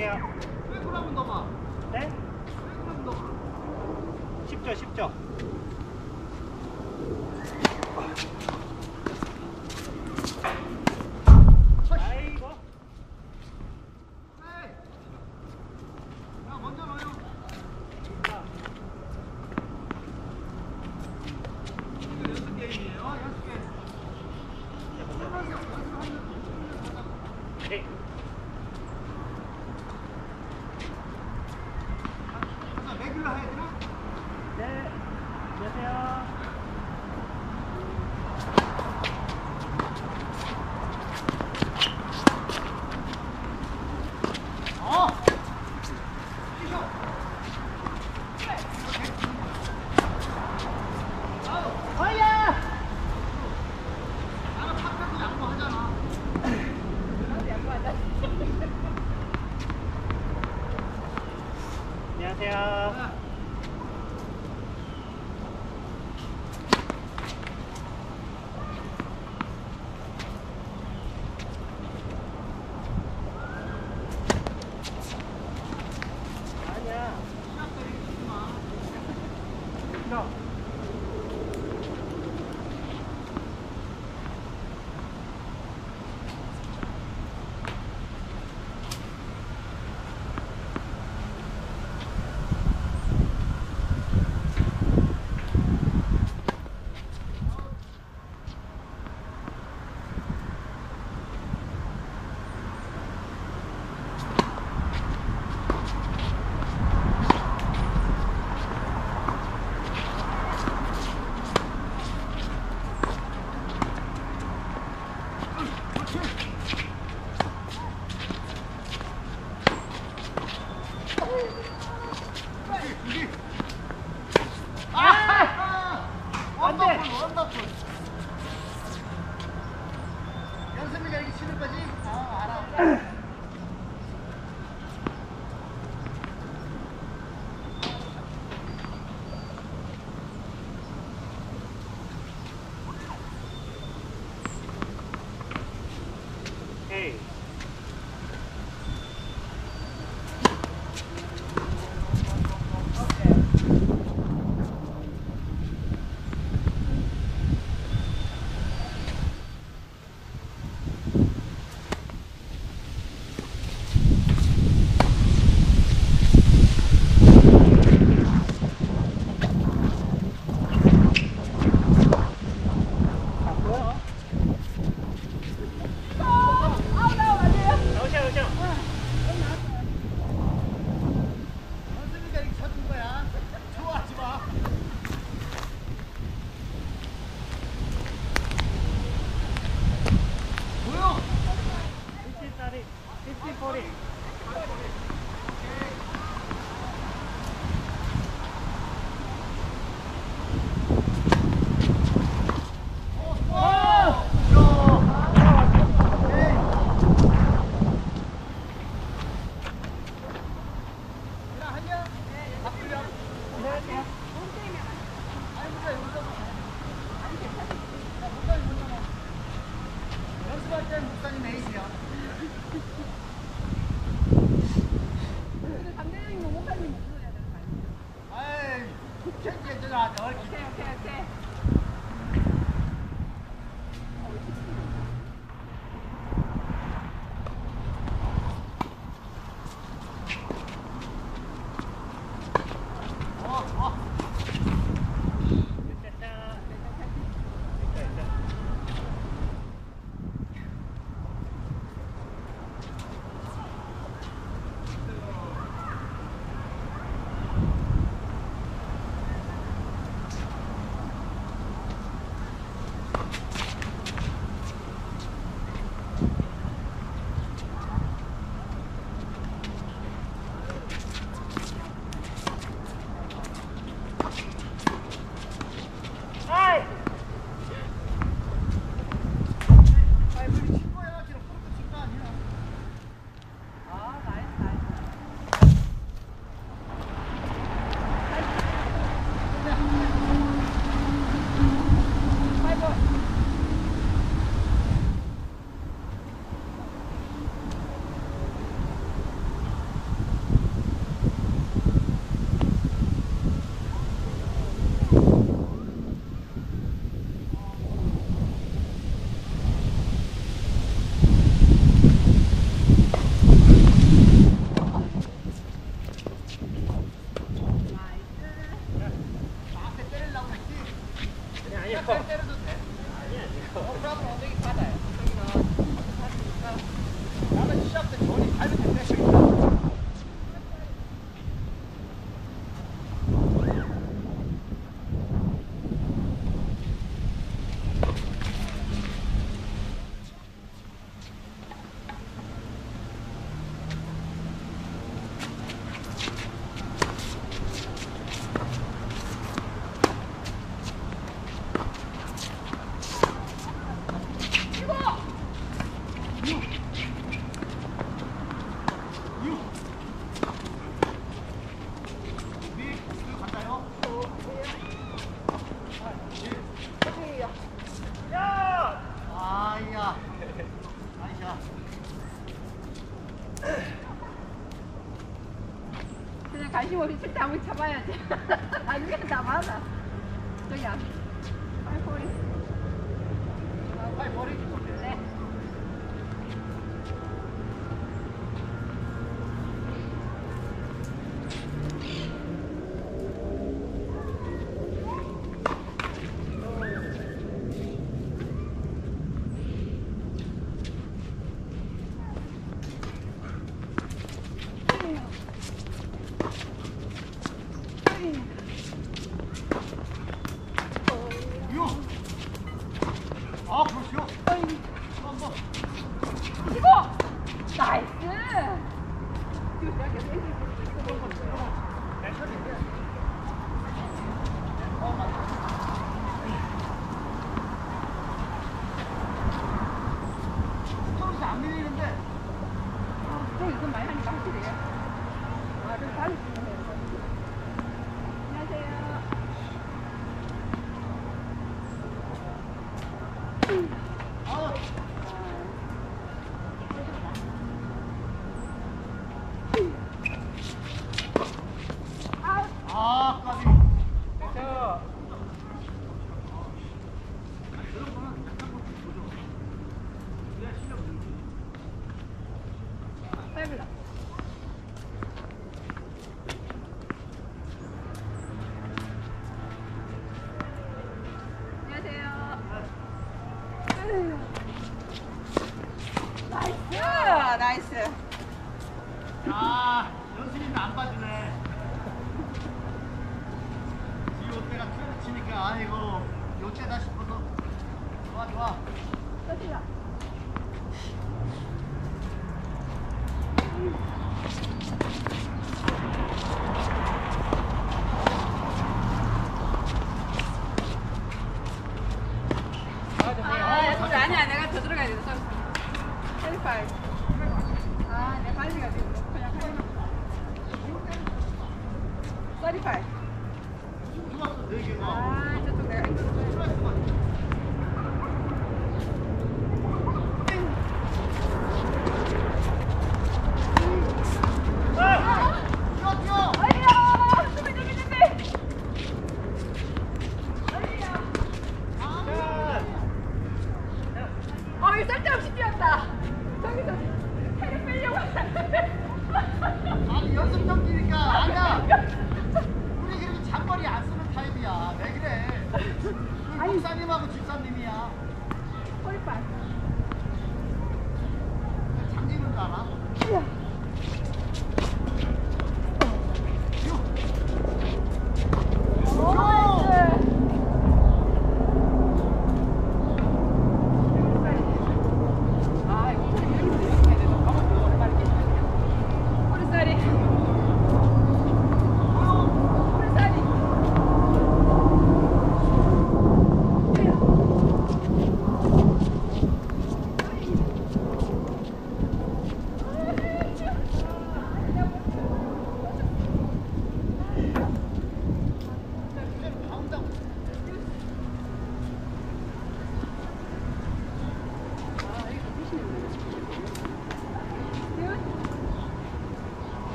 안녕하세요. 왜 그러면 넘어? 네? 왜 그러면 넘어? 쉽죠, 쉽죠. 아이고. 네. 야, 먼저 넣어요. 이거 연습 게임이에요. 연습 게임. 네. 가자, 레귤러 해야 되나? 네. 안녕하세요. 나는 팍팍히 양보하잖아. 안녕하세요. 아니야. 시합 때리기 싫지 마. 너. 원더풀, 원더풀. 연습이가 이렇게 치는 거지? 알아. 헤이. 끊임없이 칠때 한번 쳐봐야지. 나중에 다 맞아. 저기야. 팔포리. 빨리 버리. 네. 유. 아, 그렇죠. 한번. 25! 나이스! 스토리가 안 밀리는데. 저 이거 많이 하니까 확실히. 아, 좀 다리 좀 해요. 안녕하세요. 아, 아, 까비. 됐어. 빼블라. 안녕하세요. 나이스! 나이스. 아, 연습이는 안 봐주네. 요때가 치니까 아이고 요때다 싶어서 좋아 좋아. 떠질라. 아, 저기 아니야. 내가 더 들어가야 돼. 35. 아, 내 빨리 가지고 그냥 하려나 보다. 35. 좋았어 네 개가. 아, 저쪽 내가 이거 스트라이크만. 뛰어 뛰어. 아니야! 준비 준비 준비! 이 쓸데없이 뛰었다. 저기서 해를 빼려고 하는데. 아니 연습 경기니까 아니야. 우리 그래도 장거리 안 쓰는 타입이야. 왜 그래? 우리 목사님하고 집사님이야. 허리빨. 장기는 줄 알아? 오, 나이스. 아, 이거 소리 왜 이렇게 해야 돼? 너무 까먹고 오랜만에 깨지네. 허리살이. 허리살이.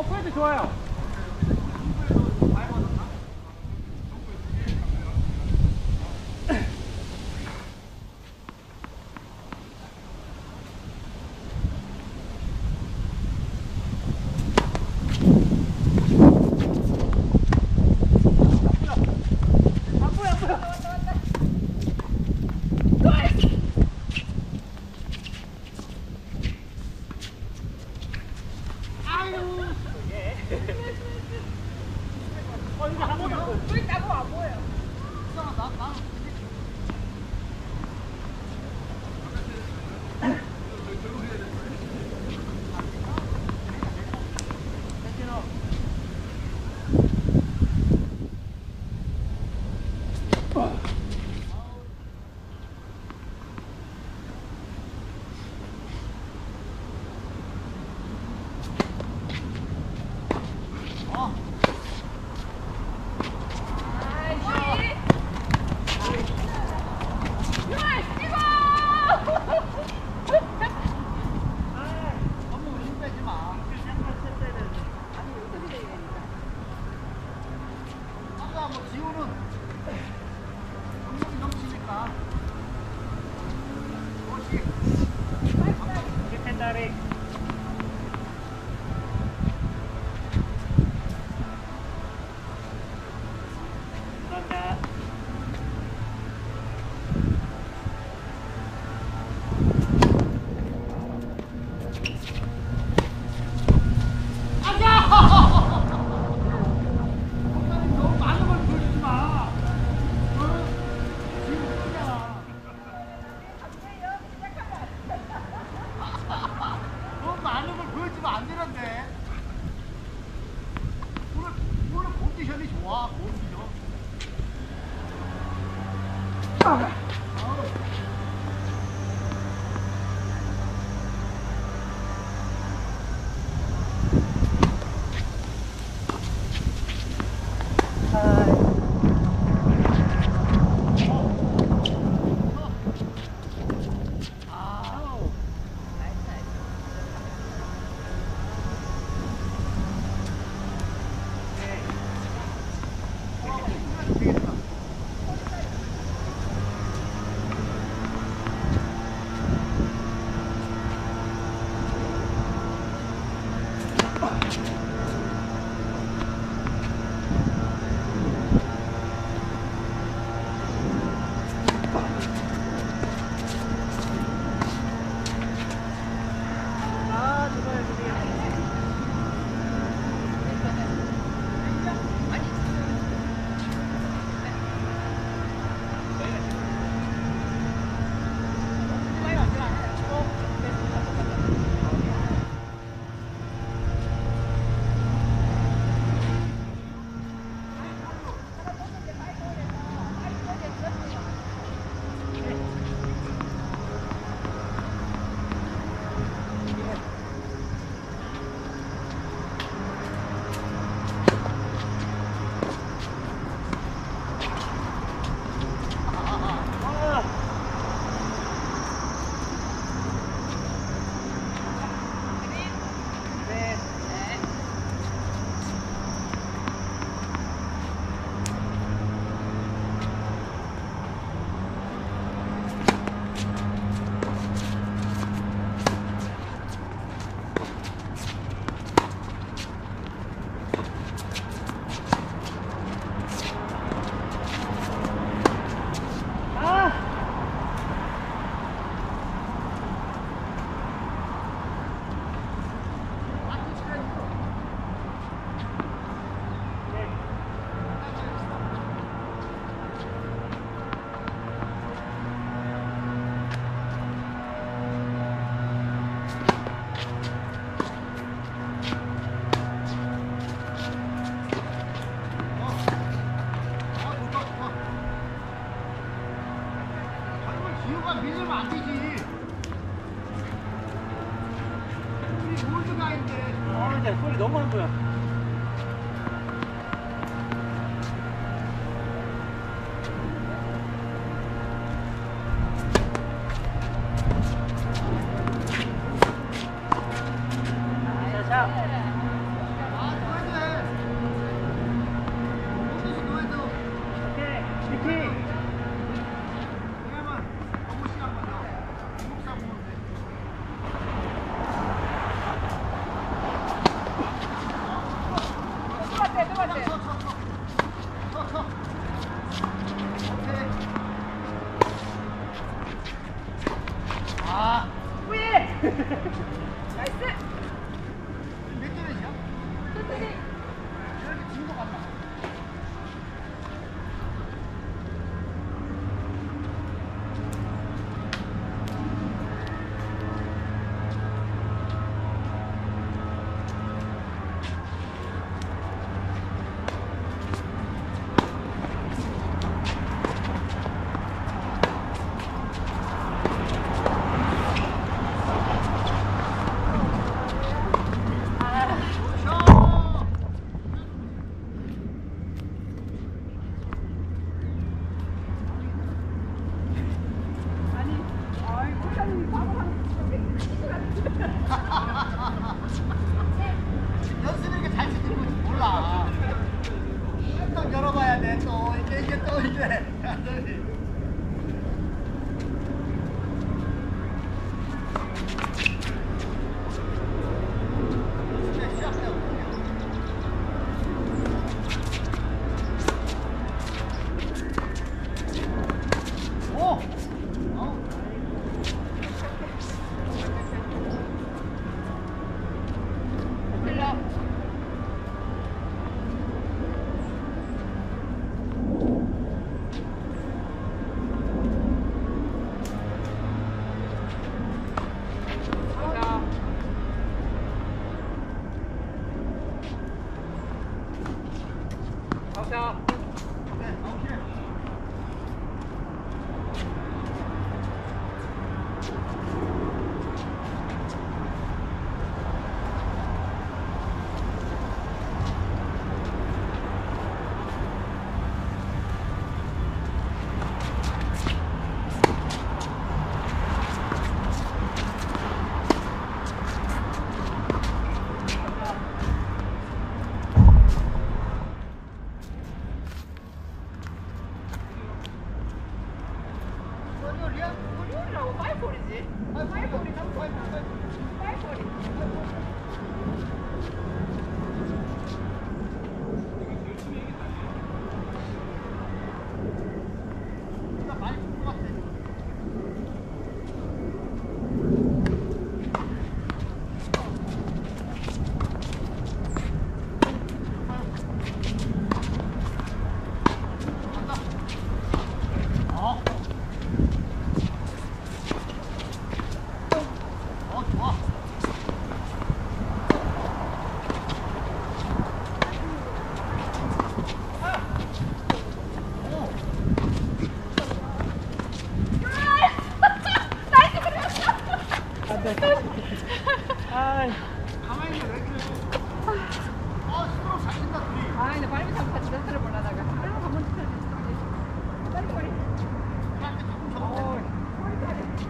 포인트 좋아요. 이제 한 번도 안 보여. 또 있다고 안 보여. 펜다리. 감사합니다. 너무 많은 걸 보여주지 마. 지금 그러잖아. 너무 많은 걸 보여주면 안 되는데. 오늘 컨디션이 좋아. 컨디션. 기호가 밀리면 안 되지. 우리 몰드가인데. 이제 소리 너무 안 보여. 자. 아, 후예! 나이스! 몇 점이야? 천천히! 이렇게 진거 같나? 아니, 아이, 목사님이 바보 하는 연습이 이렇게 잘 치는 건지 몰라. 또 열어봐야 돼. 또 이게 완전히. 연습에 시작해요. 오! 어? 들러. 자. 가자. 네, 오케이. 소리야? 우리라고 파이볼이지. 파이볼이 너무 파이볼이. 우리가 많이 볼것 같아. 어? 좋아. 아이. 가만히 있어, 왜 그래? 스트로크 잘 친다, 둘이. 아, 근데 발밑 한번 같이 멘트를 몰라다가. 얼른 한번 쳐야지. 빨리. 그한테 조금 적으면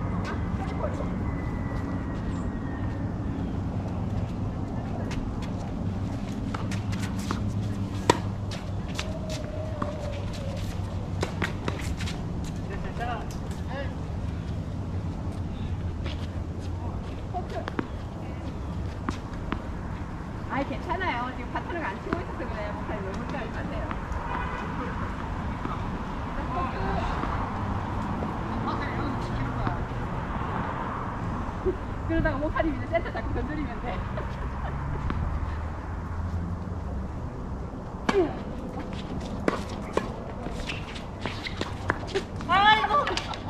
괜찮아. 돼. 아이, 괜찮아요. 지금 파트너가 안 치고 있어서 그래요. 목사님 너무 잘 하세요. 파트를 여기서 지키는 거야. 그러다가 목사님 이제 센터 자꾸 건드리면 돼. 아이고.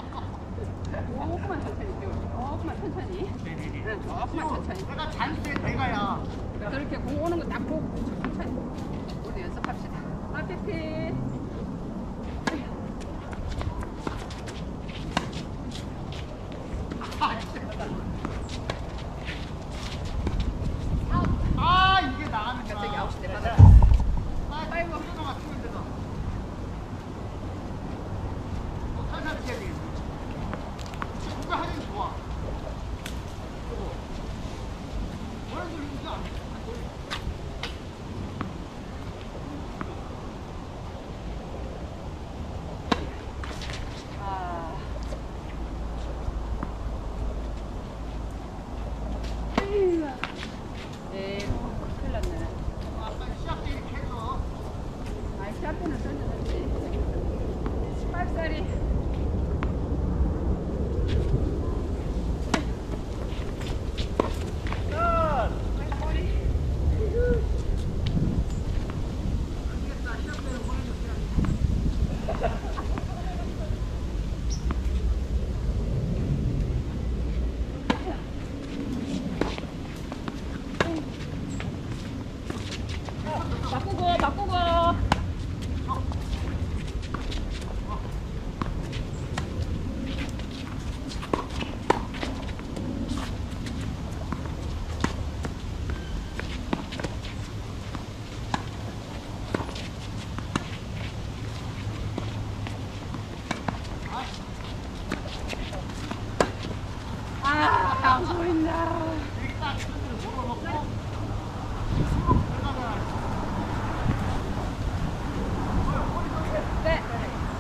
조금만 천천히 좀. 조금만 천천히. 응, 조금만 천천히. 내가 잔수의 대가야. 저렇게 공 오는 거 딱 보고 천천히. 우리 연습합시다. 앞에 이게 나가는 거야. 갑자기 9시 내 받아. 아이고, 휴가가 추운 데서. 살살 쳐야 되겠네. 누가 하긴 좋아. 저거. 뭐라도 이거 안 돼. 아. 네, 큰일 났네. 아까 시작 안 보인다. 이렇게 딱 손을 걸어놓고 손으로 들어가잖아. 네.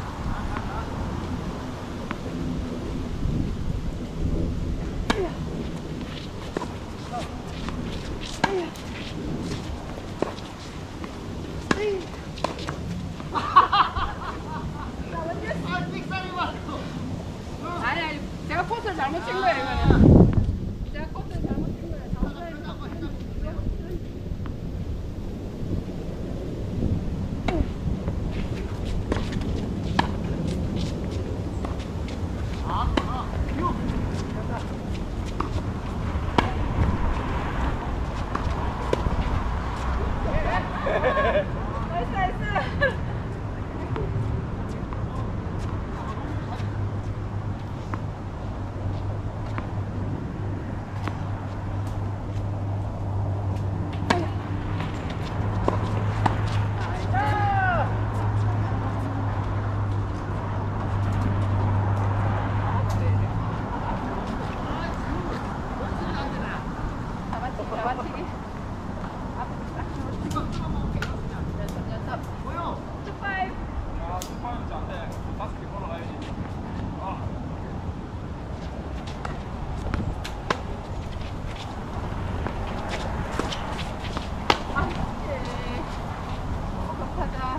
아, 삑사리 맞았어. 아니 아니 제가 코스를 잘못 친 거예요 이거는. 제가 코스를 잘못 친 거예요. 나이스 나이스. 잡아치기. 앞으로 딱 연습. 뭐요? 투파이브. 아, 스파이는 안 돼. 5개 걸어가야지. 아. 아, 오케이. 급하다.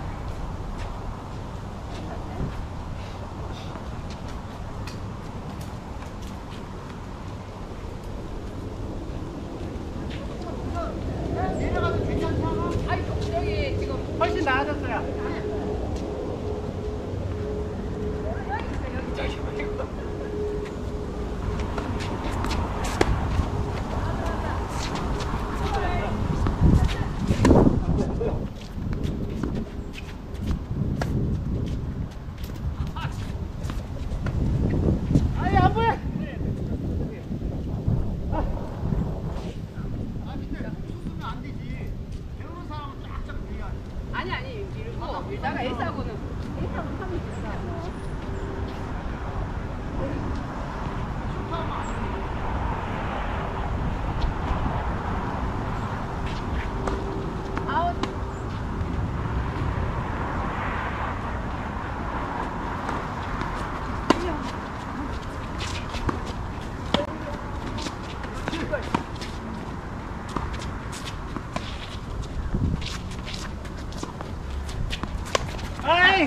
내려가도 괜찮지 않아? 아니, 여기 지금 훨씬 나아졌어요. 여기 있어요, 여기. 아니 안 보여. 아 근데 웃으면 안 되지. 배우는 사람은 쫙쫙 밀어야지. 아니, 밀고, 밀다가 에이스하고는 하면 됐어. 슈퍼하면 안 돼. 아웃. 아이!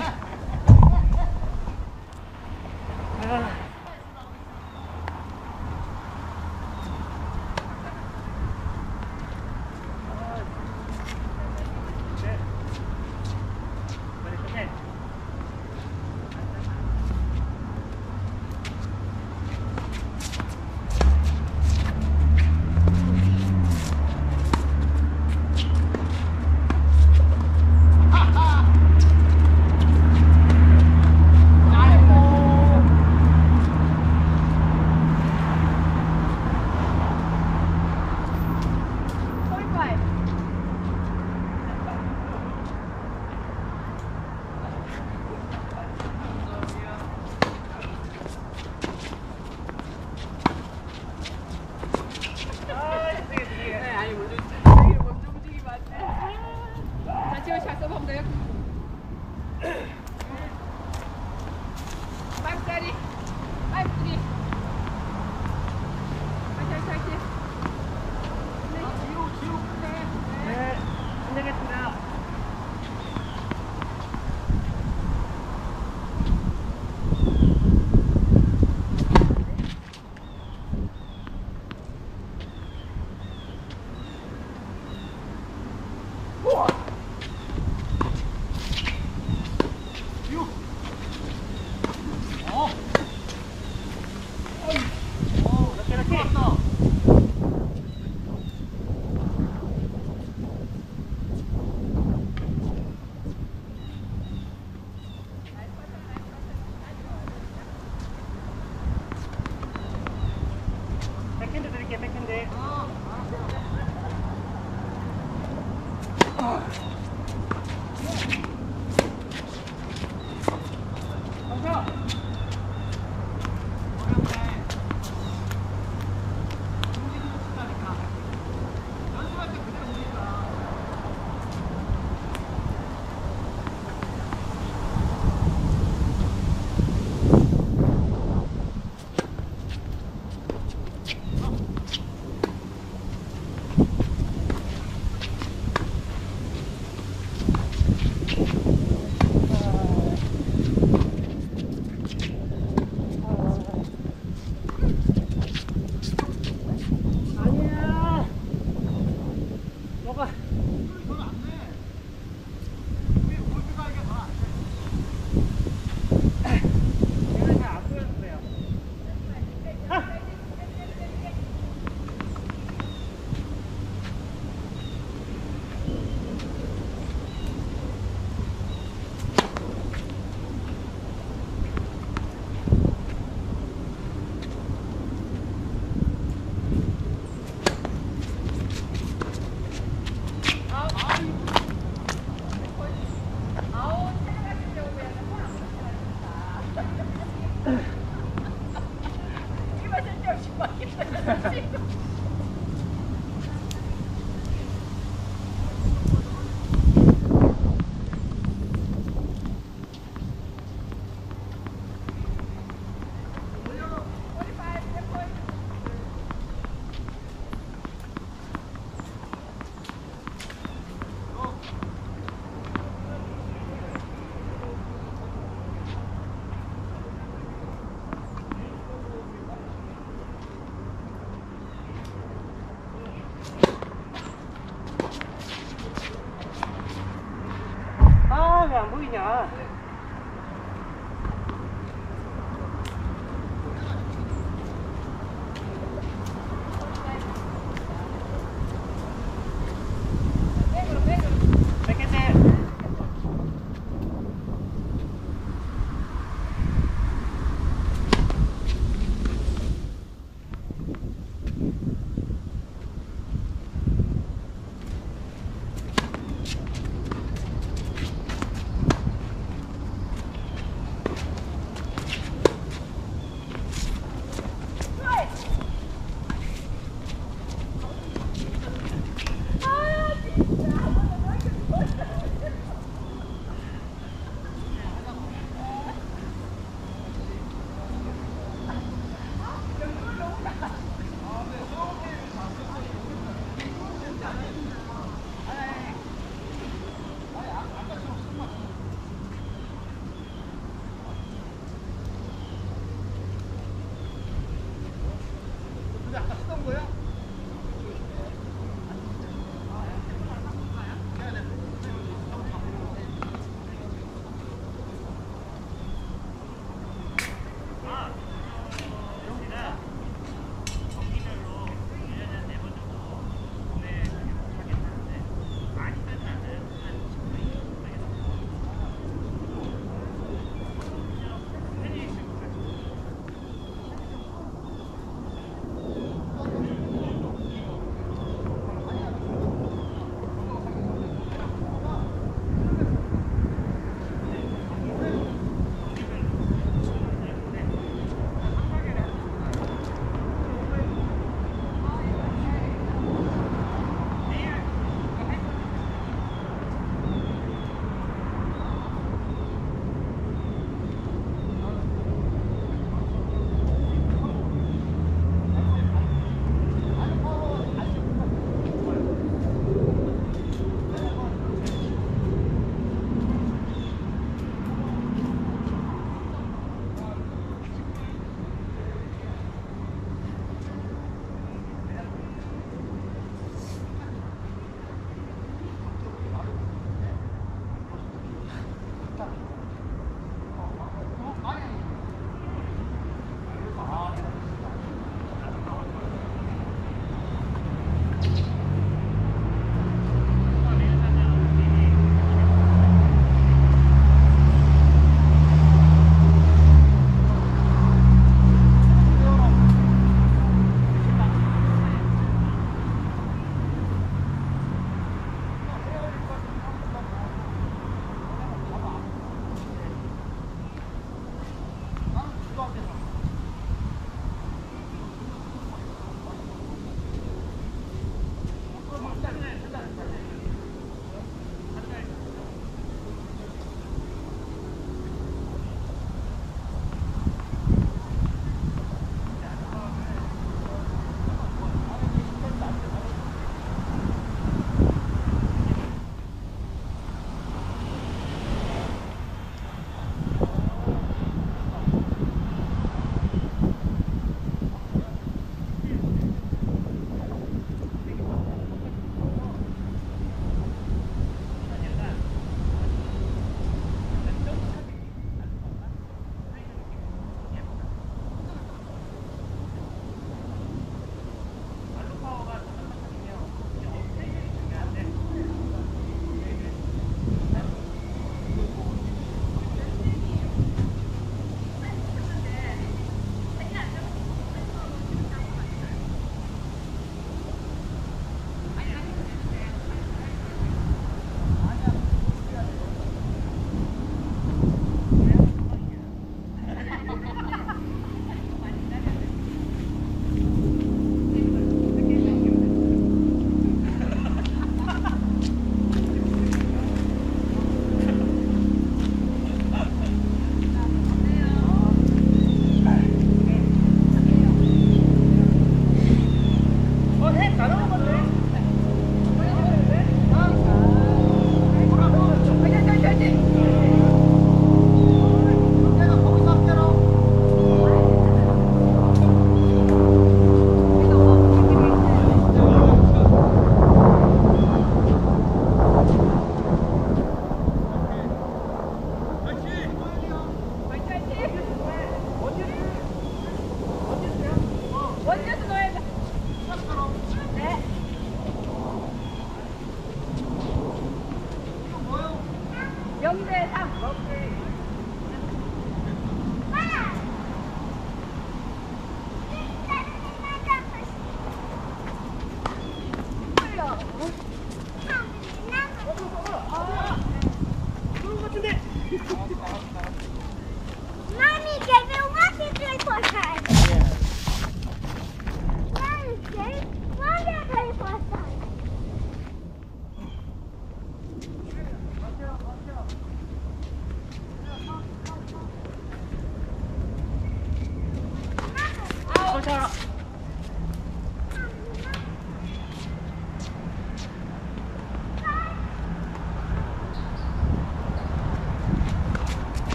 아, 왜 안 보이냐? 백해세. 근데 아까 쓰던 거야?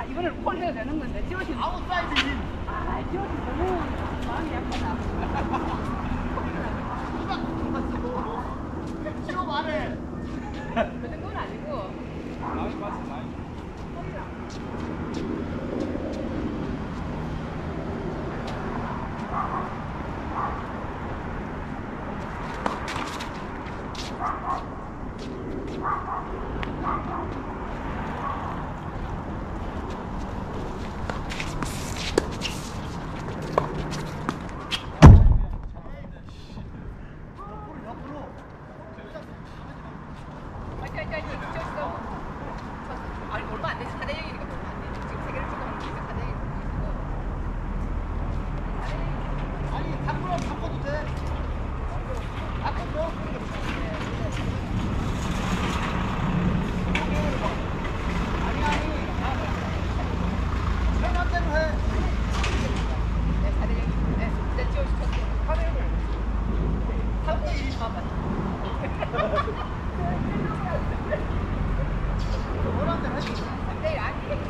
야, 이거를 콜해야 되는 건데, 지워지. 아웃사이드 인. 아, 지워지 너무 마음이 약하다. 누가 쓰고 지워 말해. 그 정도는 아니고. 라인 맞지 라인. 아니, 얼마 안 되지. 4대 0이니까 얼마 안 되지. 지금 3개를 찍어놓은 게 4대 0이고. 아니 바꾸라 바꿔도 돼. 바꿔줘. 아니 내 맘대로 해. 네, 4대 0이고. 네, 진짜 지워주셨어. 화면을. 3대 1. 아, 맞다. 뭐란 대로 해. 3대 1 아니겠지.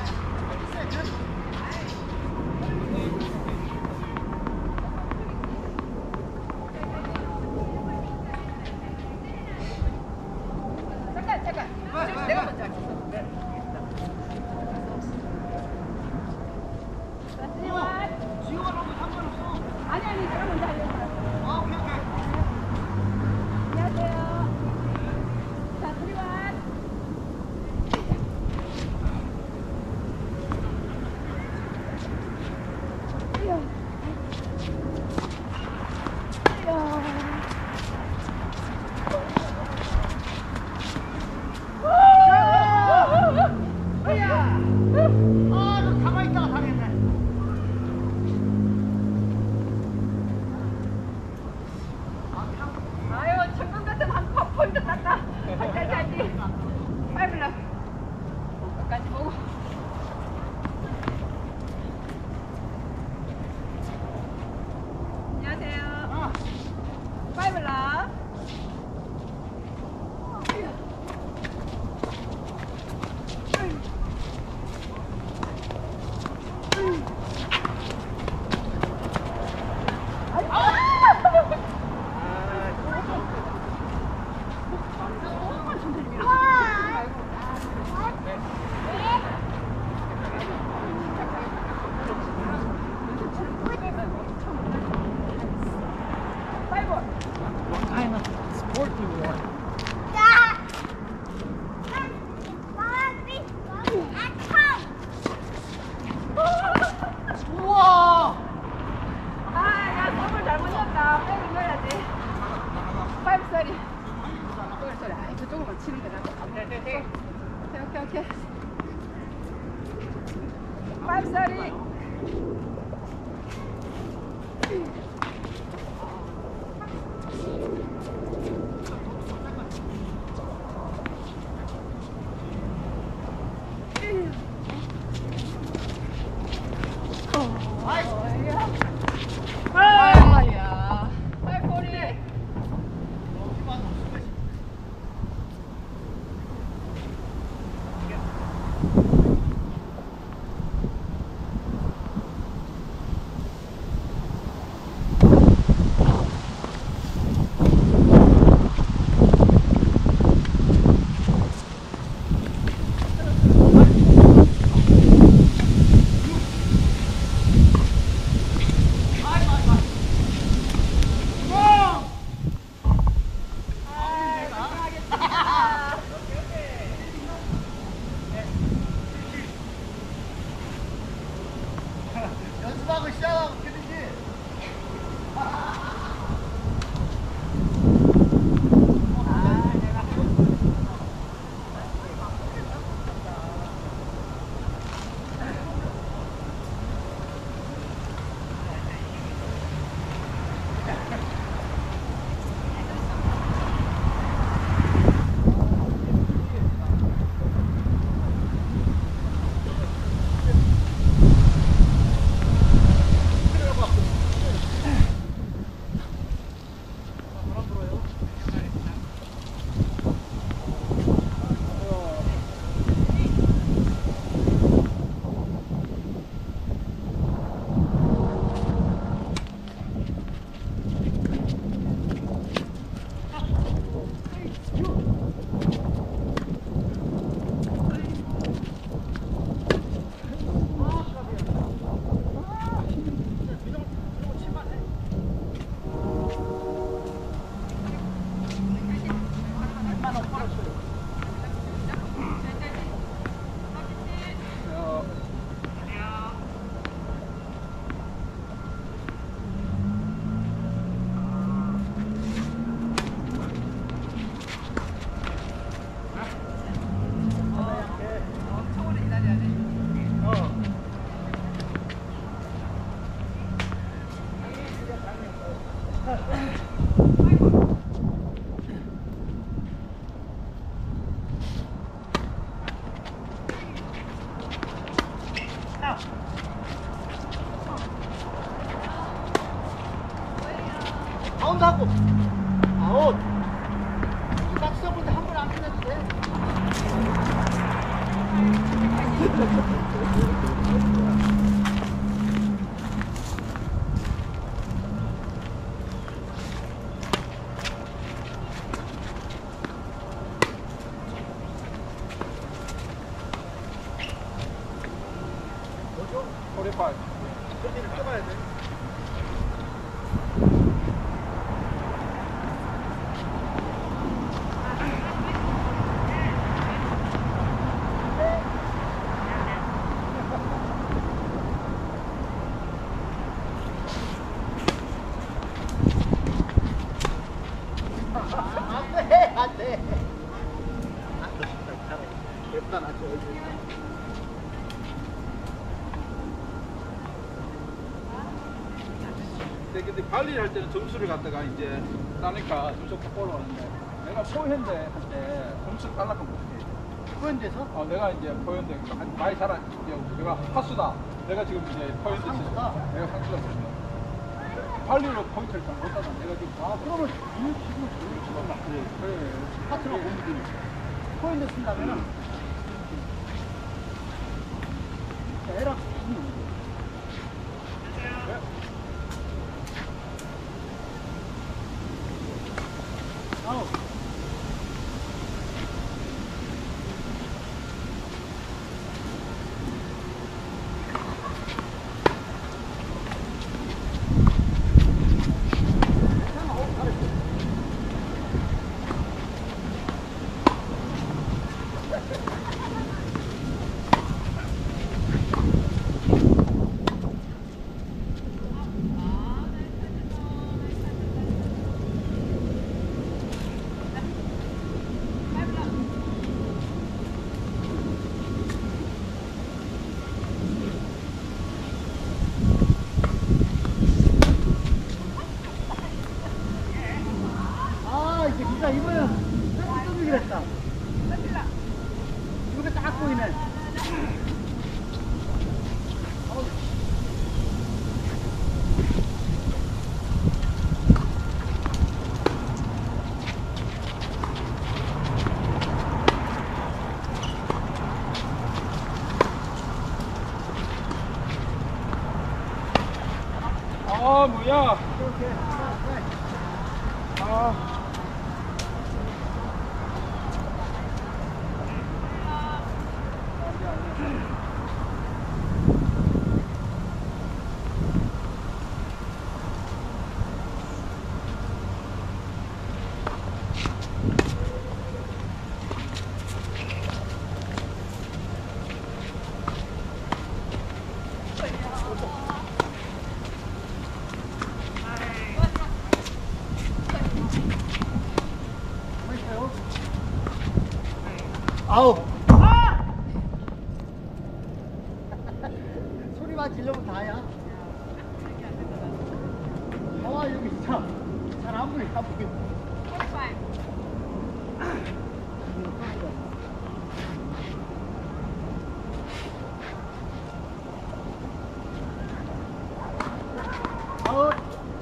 잠깐. 내가 먼저 할게. 지호가 너무 상관없어. 아니, 내가 먼저 하려고. 아 오케이. 안녕하세요. 자, 드리완. 아, 너 가만히 있다가 당했네. 아유, 천금 같은 한 포인트 땄다. 알지. 파이블라. 끝까지 보고. 안녕하세요. 아, 파이블라. what kind of sport do you want? 우와! 아, 야, 선물 잘못 넣었다. 빼고 넣어야지. 파이브 소리. 소리. 아, 저쪽으로 치는 거다. 오케이. 파이브 소리. 아야. 파이브 소리. 아웃하고. 아웃. 딱 써볼 때 한 번 안 끝내도 돼. 뭐죠? 45. 그렇게 뛰어가야 돼. 안 돼, 안 돼. 일단 아주 근데 발리 할 때는 점수를 갖다가 이제 따니까 점수 똑바로 하는데 내가 포현대 할 때 점수를 딸락하면 어떡해. 포인트에서 내가 이제 포현대 많이 잘한 내가 하수다. 내가 지금 이제 포현대 상수다? 내가 상수다 그러면 발리로 포인트를 잘 못 따다. 내가 지금 그러면 이 지금 제일 지금 막 그래. 파트너 공들이 포인트 쓴다면은 에라 아우 이제 진짜 이번엔 좀 그랬다. 이거 딱 보이네. 뭐야. 이렇게. 아우. 소리만 질러면 다야. 여기 진짜 잘 안 보여, 안 보여. 45. 아웃.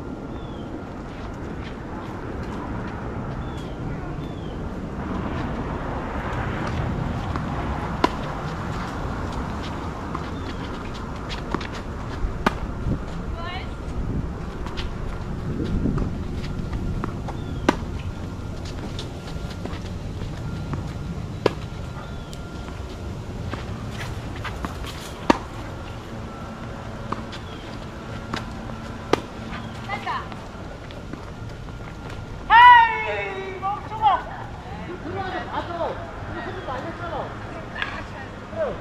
들어와서 봐줘. 이거 해준다 알겠잖아. 그래.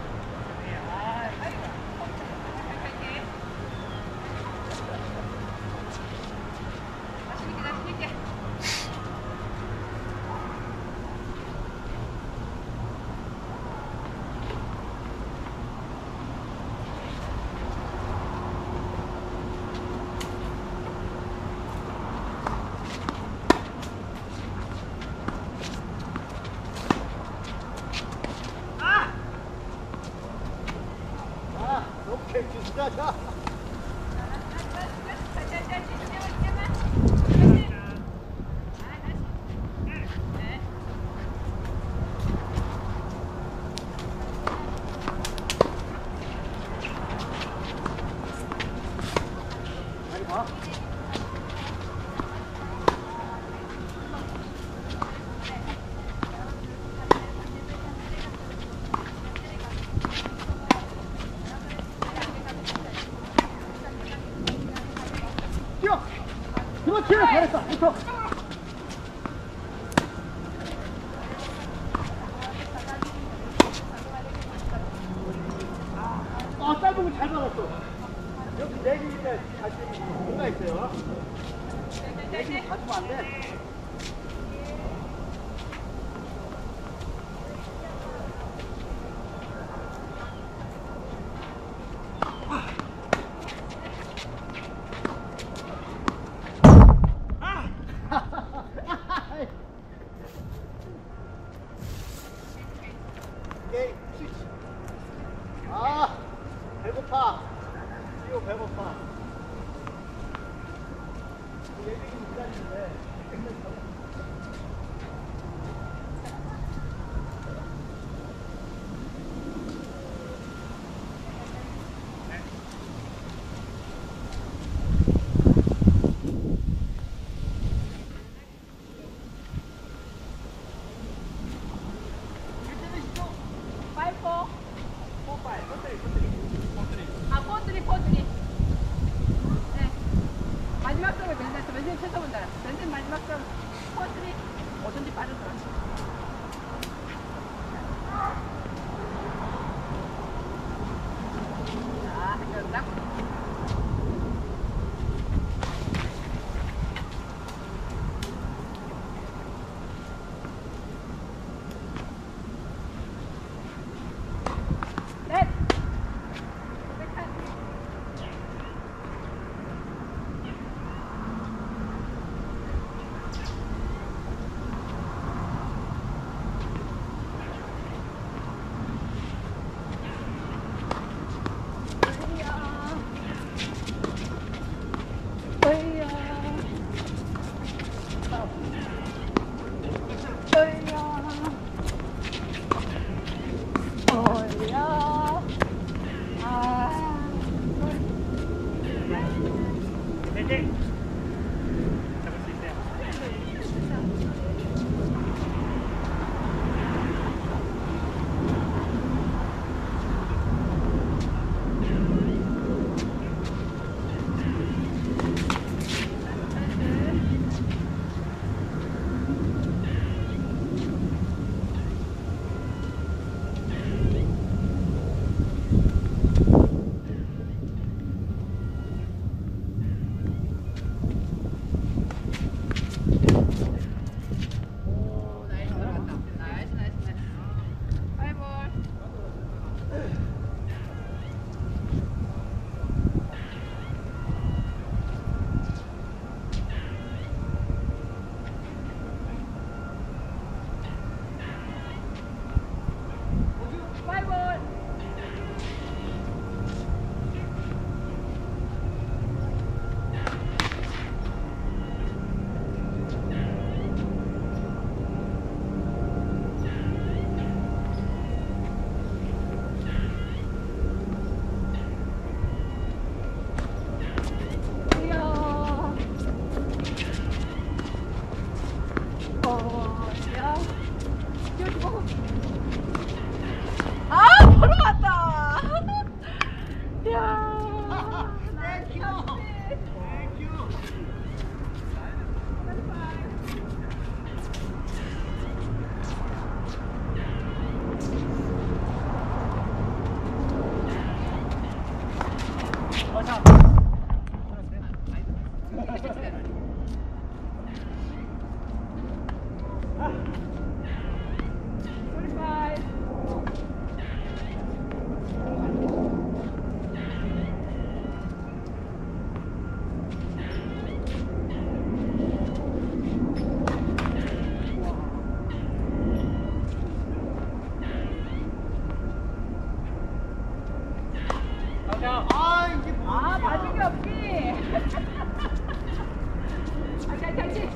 오케이, 기술하자. 그렇지 잘했어 붙어. 짧은 거 잘 받았어. 여기 내기 때 다시 뭔가 있어요. 내기 가지면 안 돼. 게임 스위치. 아 배고파. 이거 배고파. 예비군 기다리는데. 포트리. 네. 마지막 점을 벤진 최소문다. 벤진 마지막 점 포트리 어쩐지 빠르더라. 자, 해결다. 넷. 잡을 수 있어요. 바로 왔다. 이야. 아 이게 뭐야? 아, 봐준 게 없지. 아, 잘 탈지.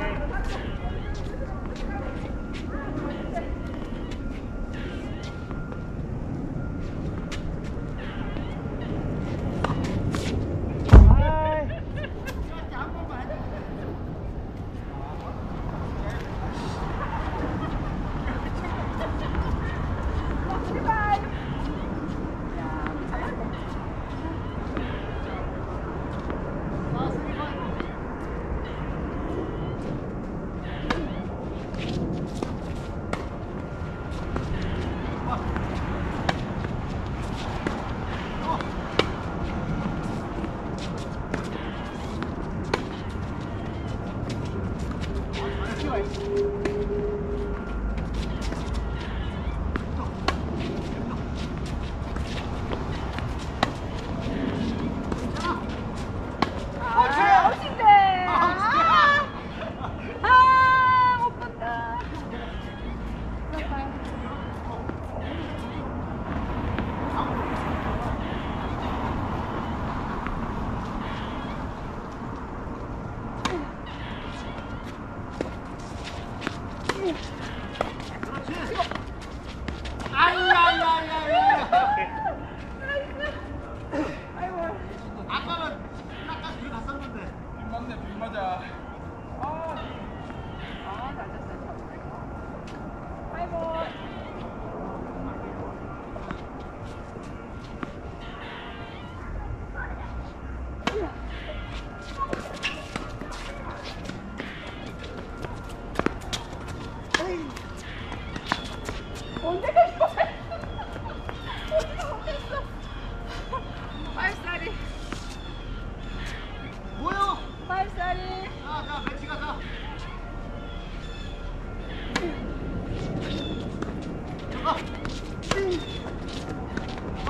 한 번만 해주세요. 출발.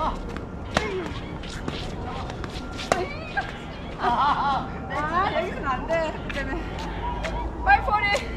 잡아. 아, 여기서는 안 돼. 그 때문에. 540.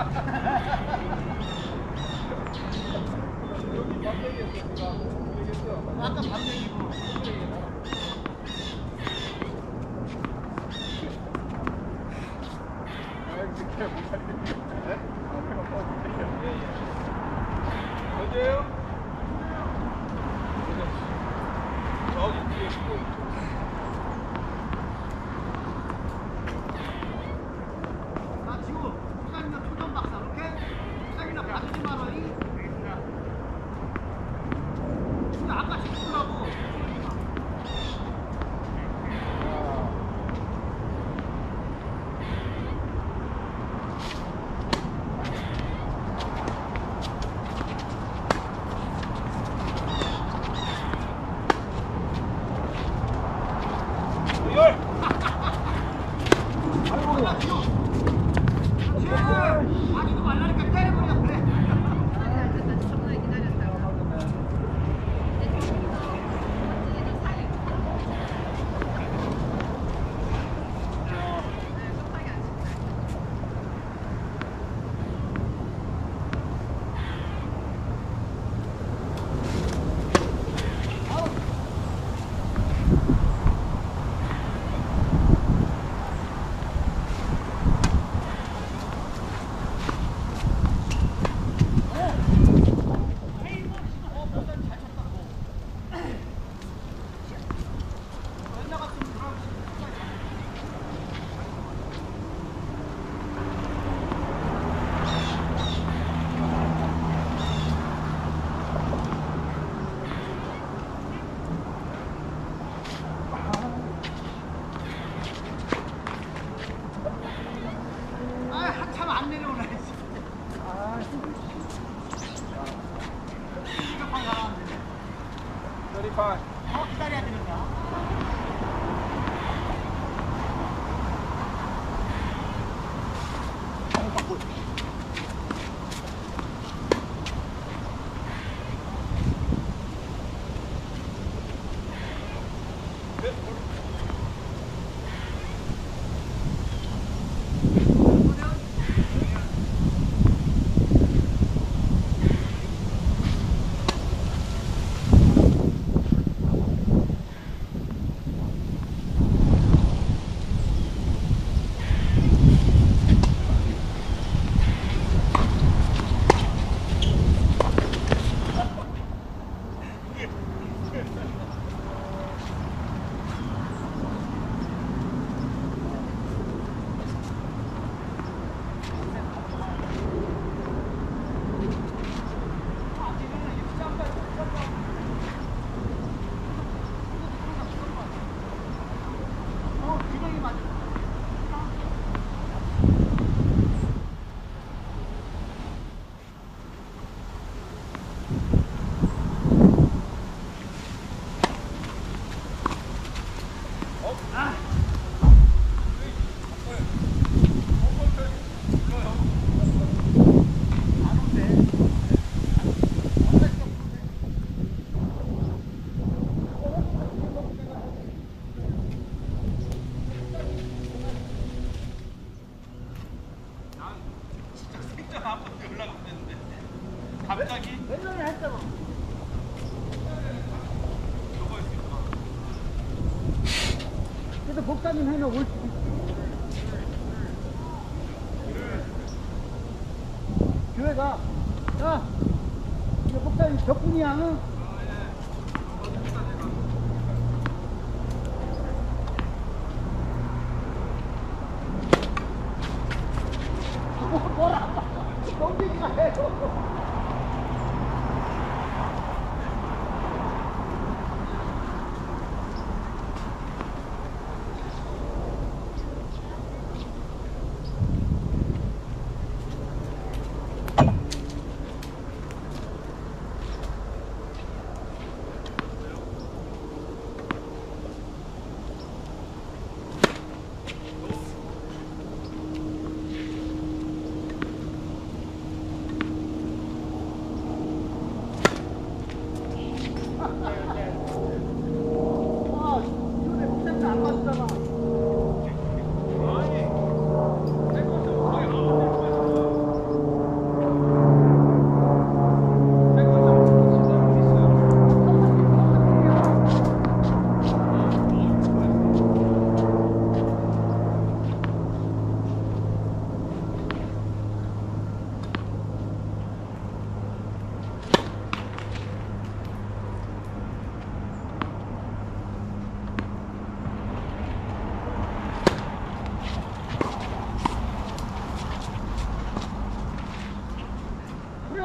여기 밤얘기했으니까 모르겠어. 아까 밤 얘기고. 언제요? 저기 뒤에 있고. 나 지금 부장님이나 초전 박사, 오케이? 부장님이나 봐주지 마라, 이. 근데 아까 죽더라고. 열! 나 지금. 하지도 말라니까 때려버려, 그래. 충분히 기다렸다고. 아, 한참 안 내려오네. 시급한 사람한테. 35. 더 기다려야 되는가? 갑자기? 왼손에 했어. 그래도 목사님 하면 올 수 있어. 교회가, 야, 이거 목사님 덕분이야, 응? 뭐라, 넘기기가 해요.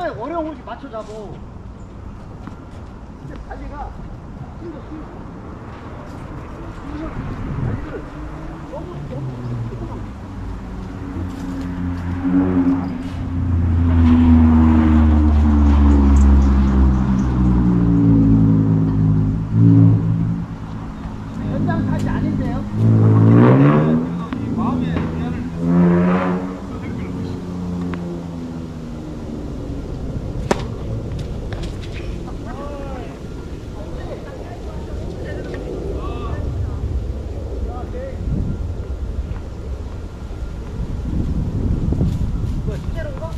차라리 어려운 홀 맞춰 잡어. 근데 발리가 힘도 발리를 너무 연장까지 아닌데요? 이 마음에 미안을 뭐야, 실제로인가?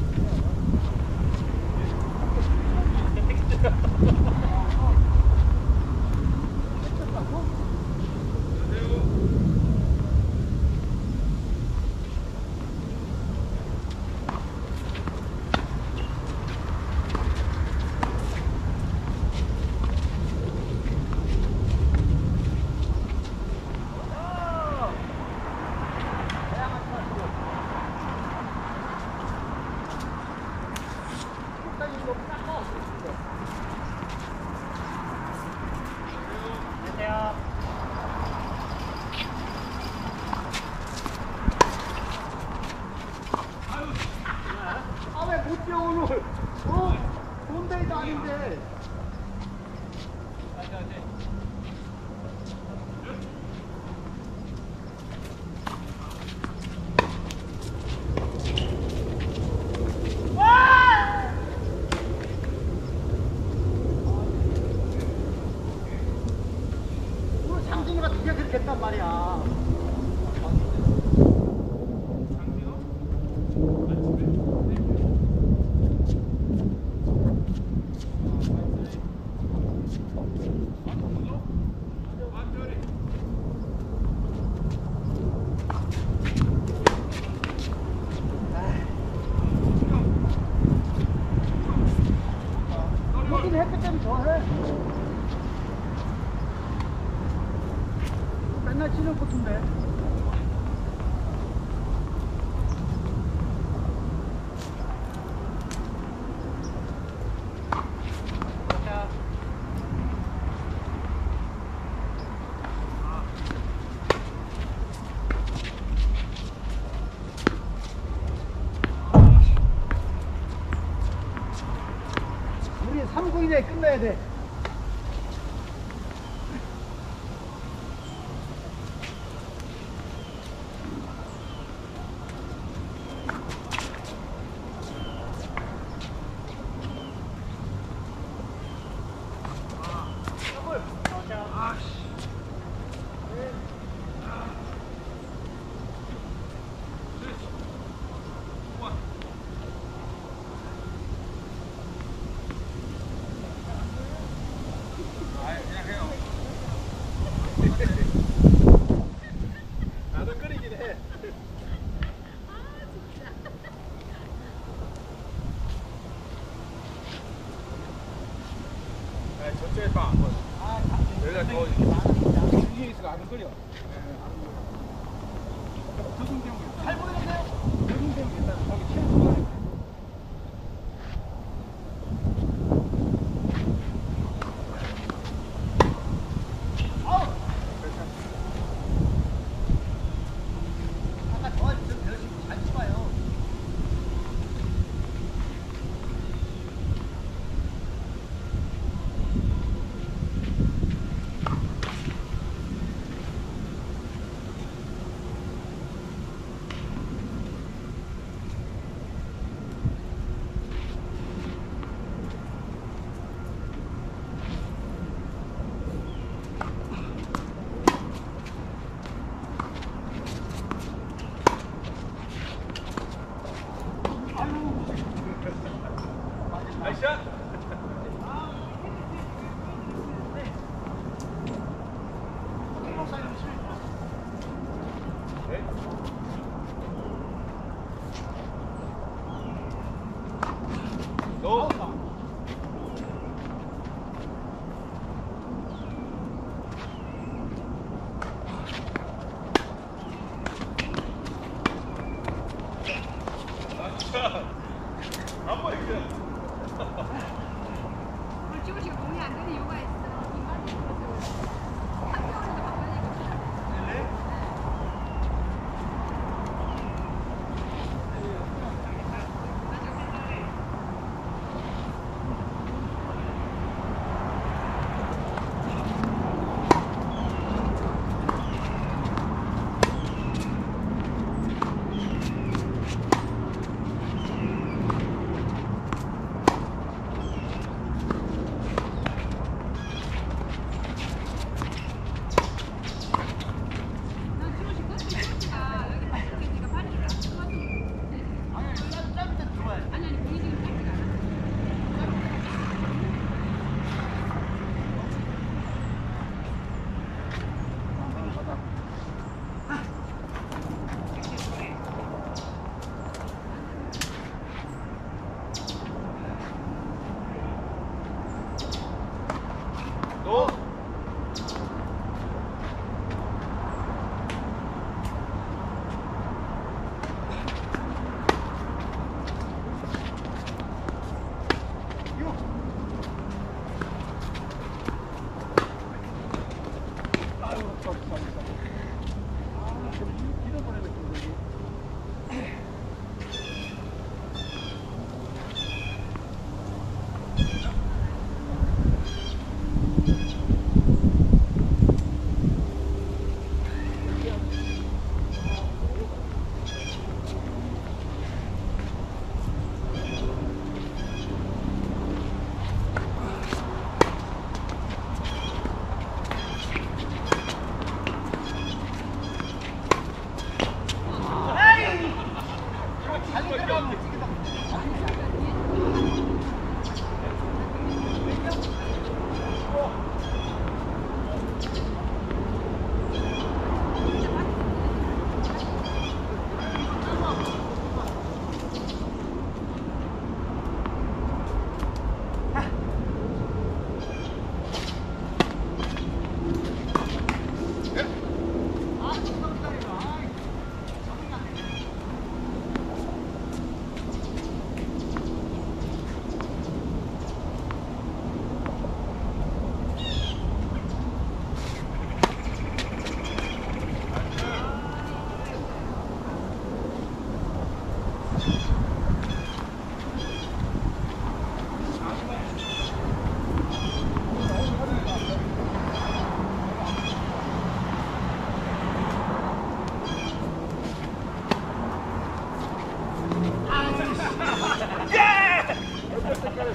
아, 왜 못 뛰어, 오늘? 좋은 데이도 아닌데. 오늘 장진이가 두 개 그렇게 했단 말이야. 여기는 햇빛 때문에 좋아해. 맨날 치는 코트인데. 우리 3분 이내에 끝내야 돼.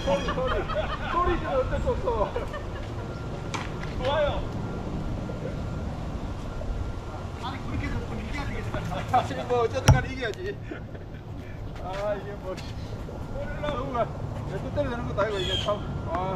소리지는 어쩔 수 없어. 좋아요. 아니 그렇게 해서 좀 이겨야 되겠다. 사실 뭐 어쨌든 간에 이겨야지. 아 이게 뭐 성우가 내 뜻대로 되는 것도 아니고 이게 참 아.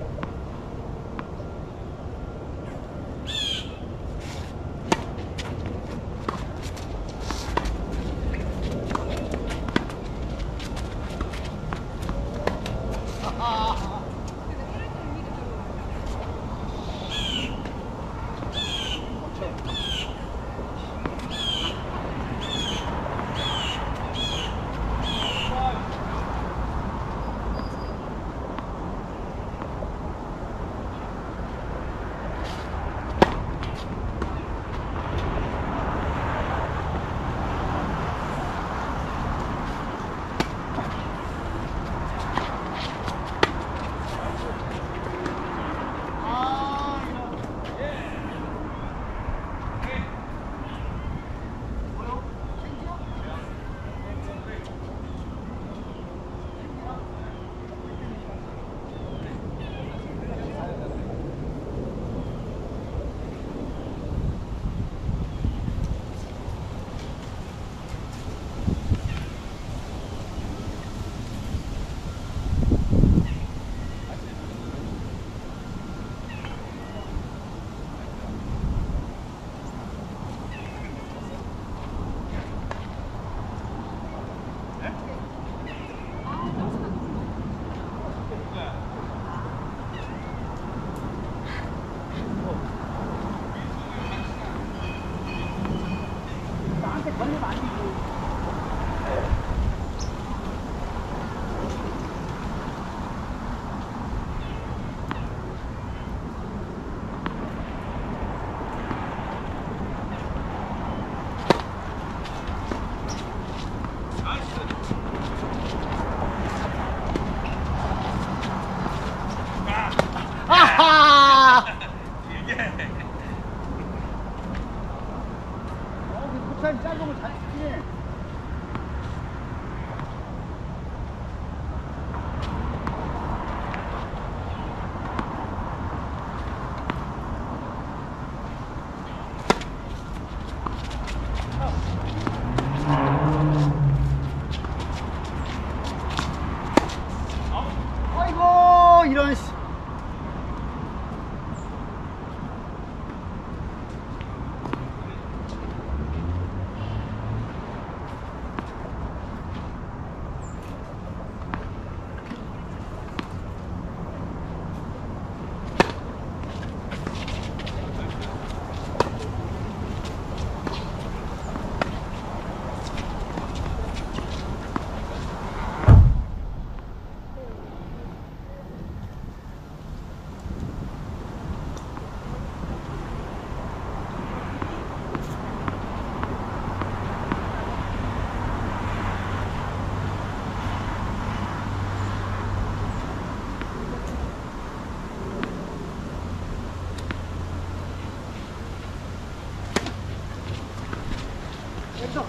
아하! 북한 짧은 걸 잘 치네. 아이고 이런 씨. 여기서.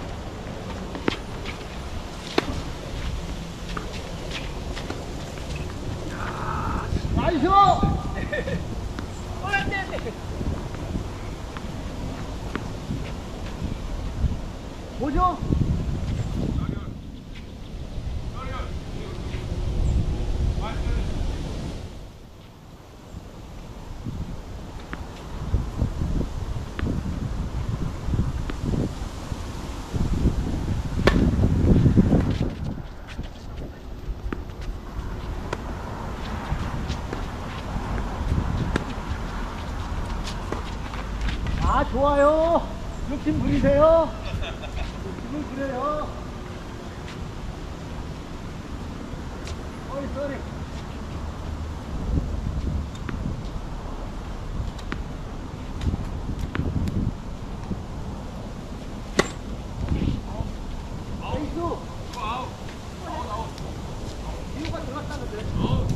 나이스! 뭐죠? 아 좋아요. 욕심 부리세요. 욕심을 부려요. 어이 쏘리. 이유가 들어갔다는데.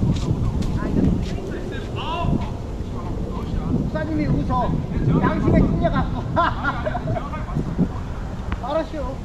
목사님이 웃어. 양심에 찔려갖고. 알았슈.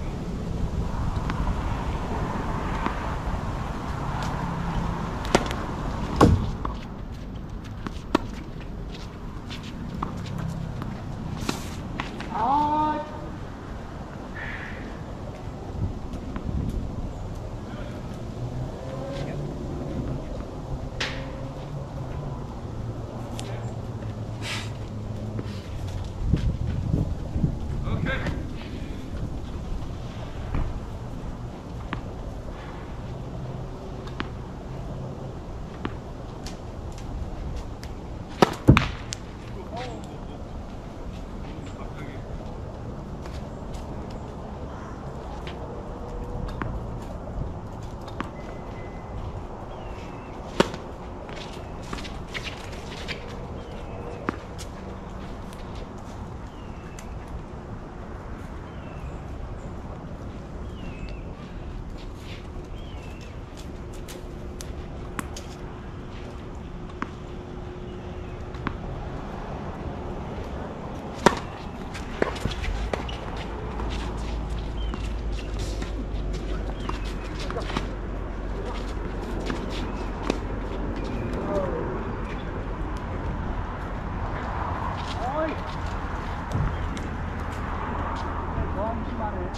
너무 심하네.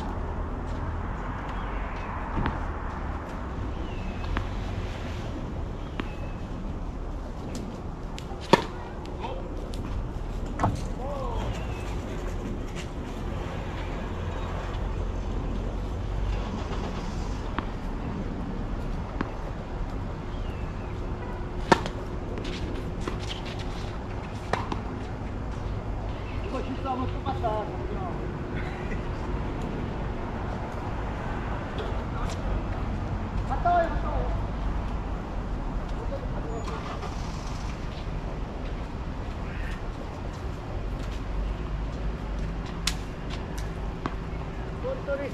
이거 실수하면 똑같다. 갔다 와요, 갔다 와요. 쏘리.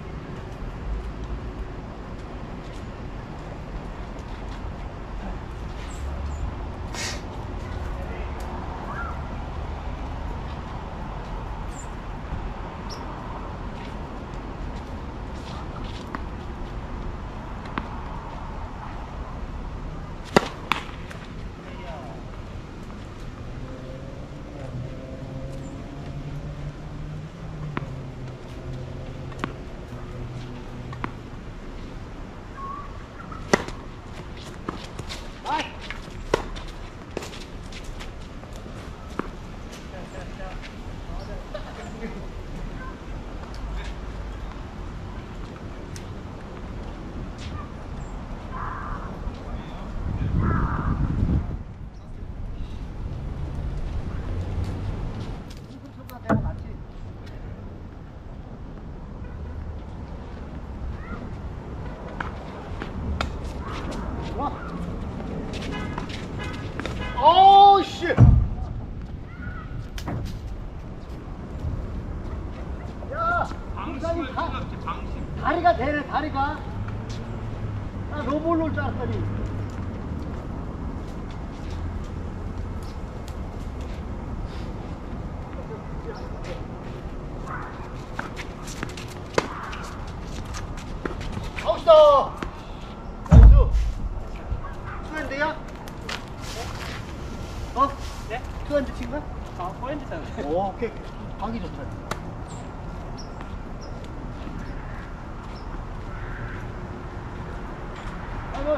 어우 씨. 야, 방심을 찍었지, 방심. 다리가 되네, 다리가. 나 로봇 올줄 알았더니. 아웃이다. 나이스. 수현대야? 어? 네? 수현대 친 거야? 아, 포인트 잖아요. 오, 오케이. 방이 좋다. 아이고.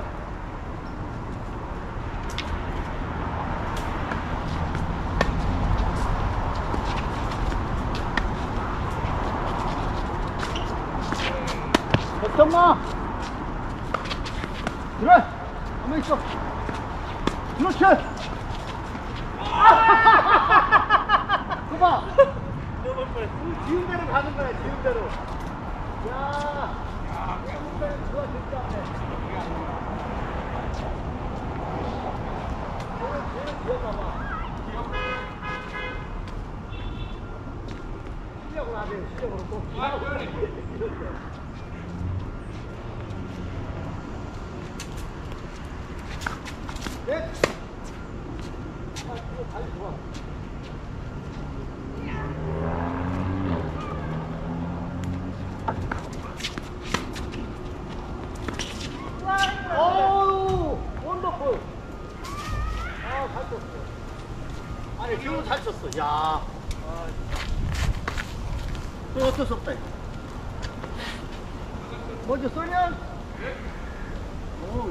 걱정마. 그래. 가만히 있어. 그렇지. 그봐. 넘을 뻔했어. 지운 대로 가는 거야, 지운 대로. 야, 좋아, 진짜 안 돼. 쟤는 기어봐봐. 실력으로 하세요, 실력으로 꼭. 넷. 아, 이거 다리 좋아. 어우, 원더풀. 아, 잘 쳤어. 아니, 기분 잘 쳤어. 야. 또 어쩔 수 없다. 먼저 쏘면? 오.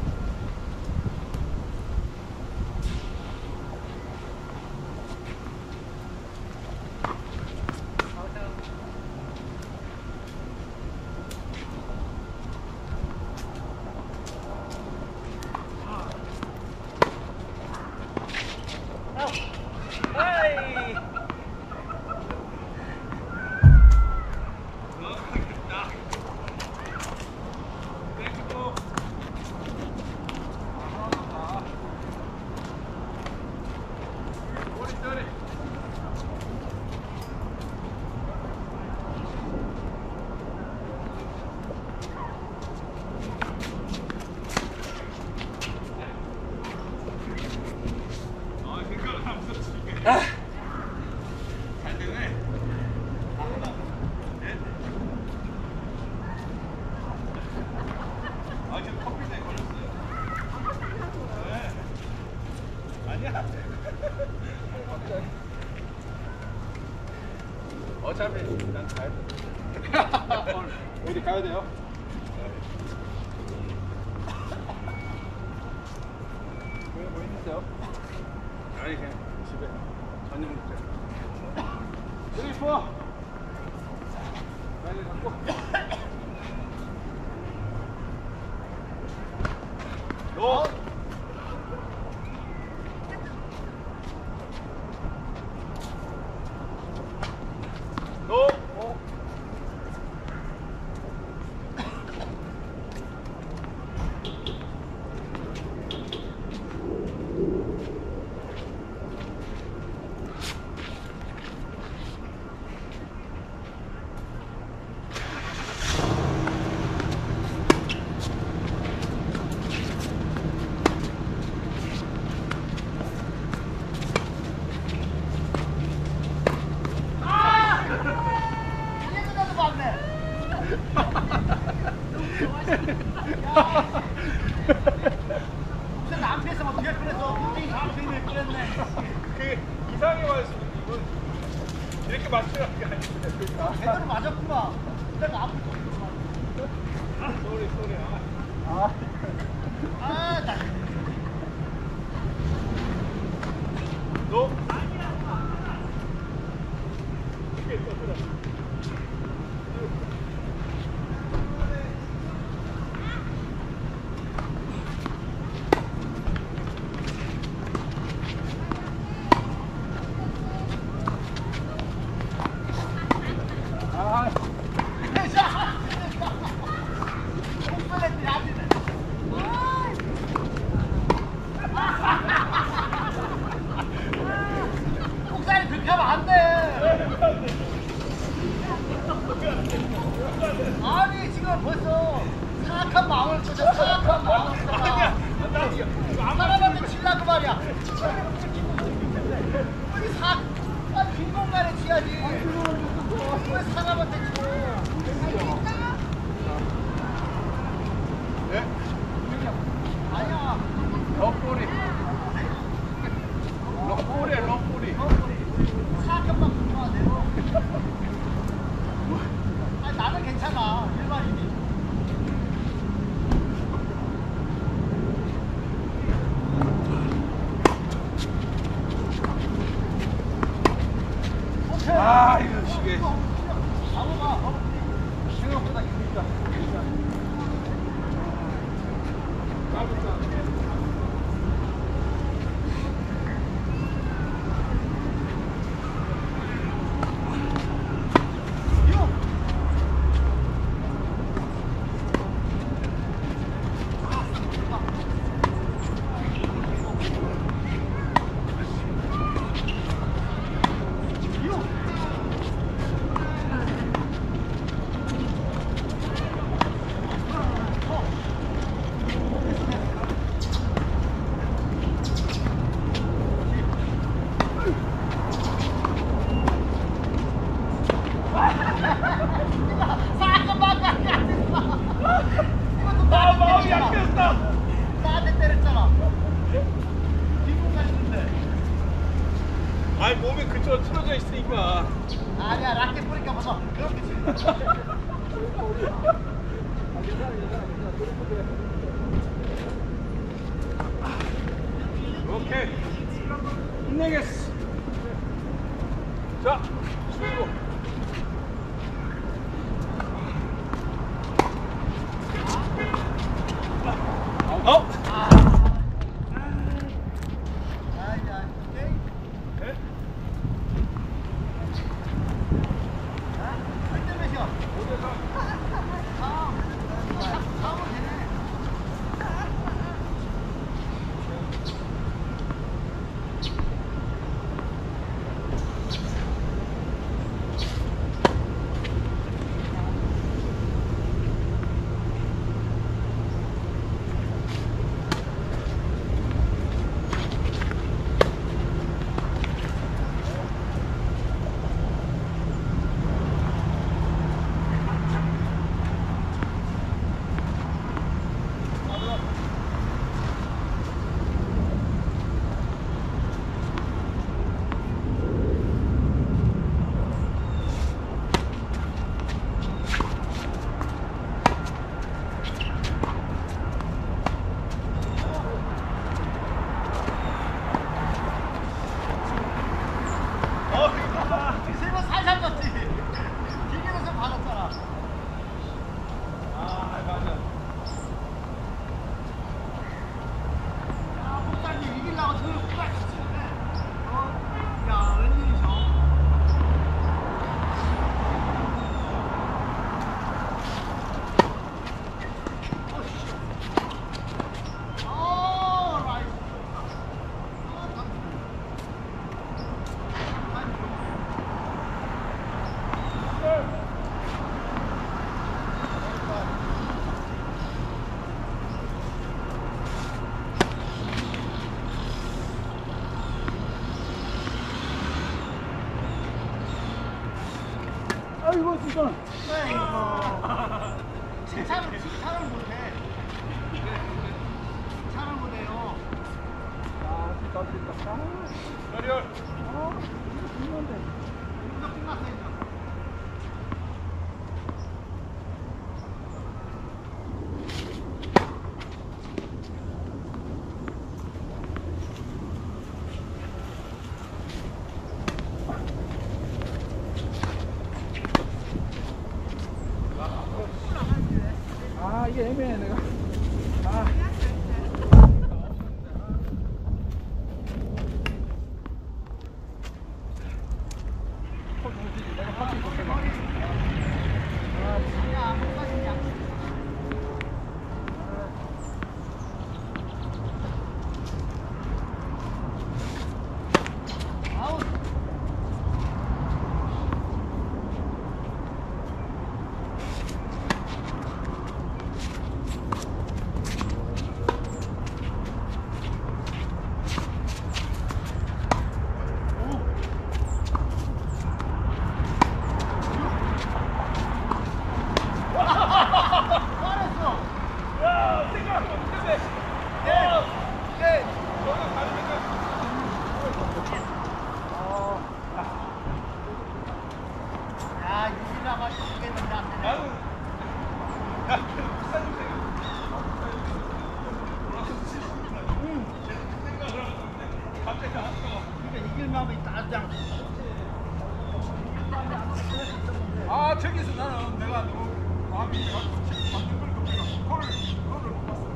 아이. 오늘 어디 가야 돼요? 뭐 있어요? 아니 그냥 집에 저녁 먹자. 여기 있어. 빨리 갖고. 너 너. 이해도 봤네. 무슨 남편에서 뭐 뒤에 그래서 굉장히 사람들이 그랬네. 그 이상하게 말했으면 이건 이렇게 맞추는 게 아닌데. 제대로 맞았구만. 내가 앞을 좀. 소리. 아, 나. 너. 아. 콩벌레들이 아니네. 콩살이 그렇게 하면 안 돼. 아니 지금 벌써 사악한 마음을 끄자. 사악한 마음을 끄자. 사람한테 치려고 말이야. 우리 빈 공간에 치야지. 왜 사람한테 쳐? 예? 아니야. 럭꼬리. 럭꼬리. 사악한 마음 끄면 돼. 아니 나는 괜찮아. 일반인이. 아, 이거 시계. 잡아봐. 생각보다 기니까. 마음이 약했다. 나한테 때렸잖아. 뒷공간 있는데. 아니 몸이 그쪽으로 틀어져 있으니까. 아니야 라켓 보니까 봐서 그렇게 치. 오케이. 힘내겠어. 자, 쉬고. 아이야 오케이. 네? 아? 1대 몇이야? 수건. 칭찬을 못해. 칭찬을 못해요. 아, 진짜 드립다. 열혈. 이거 중요한데. 이거 끝났어 이제. 아, 이게 애매해, 내가. 아. 내가 파티 못해봐. 야, 못 가시냐? 아웃. 야, 6일 남았어. 죽겠는데 안 되네. 그러니까 이길 마음이 따장. 아, 저기서 나는 내가 너무 마음이 내가 맞는 걸 겁니다. 그거를 못 봤어.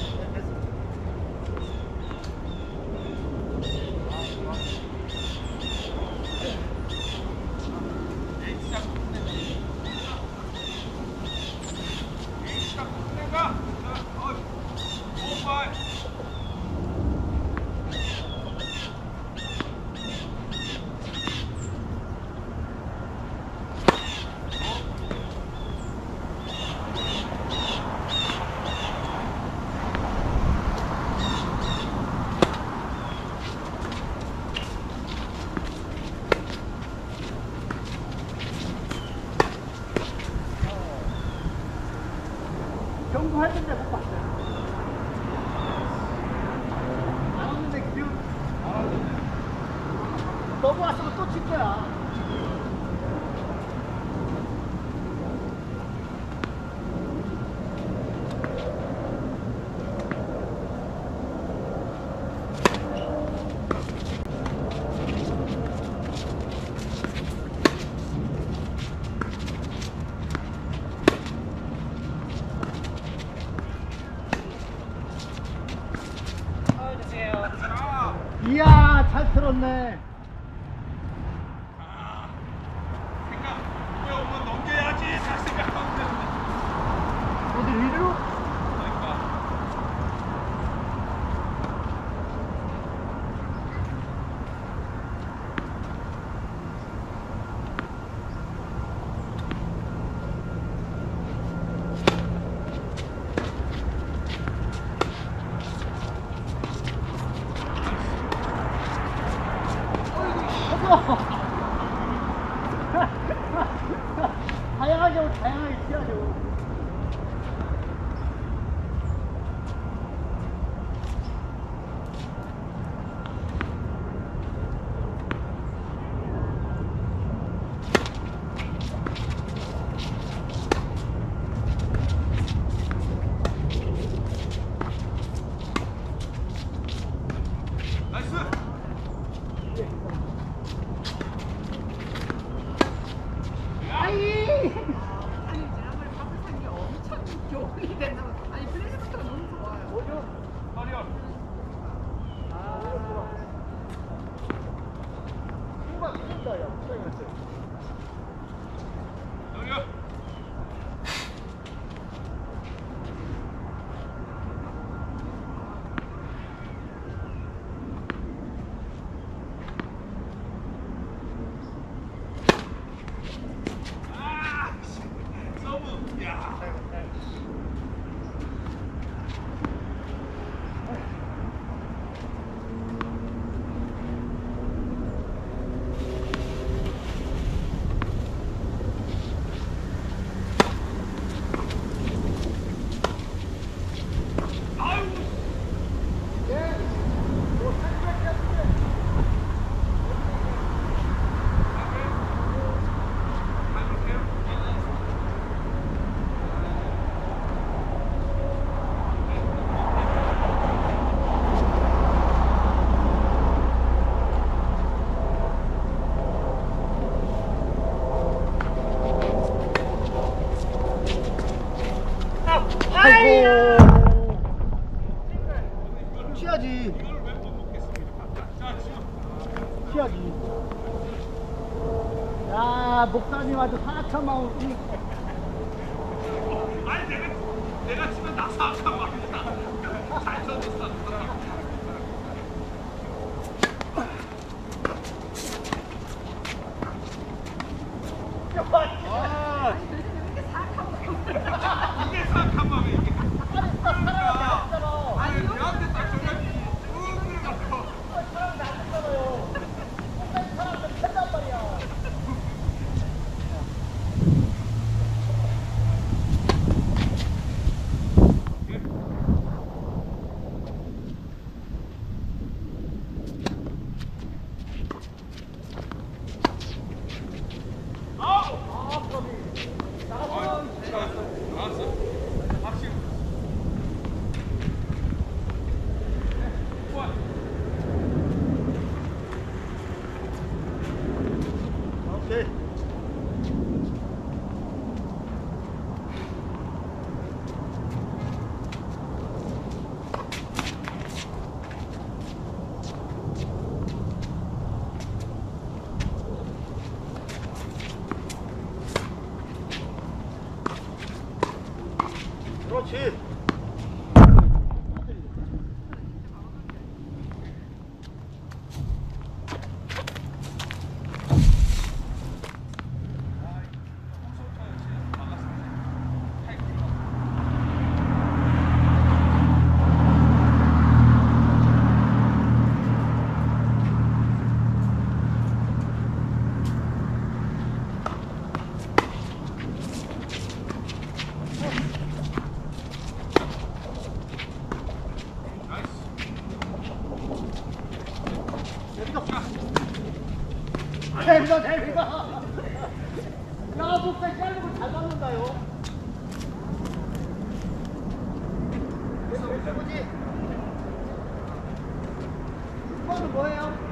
경고 했는데 못 봤어요. 안 왔는데 기운. 넘어왔으면 또 칠 거야. 이야, 잘 틀었네. 생각. 오면 넘겨야지. 잘 생각하면 되는데. 어디 위로? 그러니까. 다양하게 치야죠. 나이스. 아이! 아니 지난번에 밥을 아참마을 아니 내가 치면 나서 아까 말이야. 잘 쳤어. 아, 이게 사악한 마음이 이게. 사람이 아니 내한테 딱 전화기 쭉 들어가서. 팬단 말이야. 나왔어. 확실히. 오케이. 그렇지. 대비다 대비다. 야 목사 짧은 거잘 받는다요. 뭐지? 이거는 뭐예요?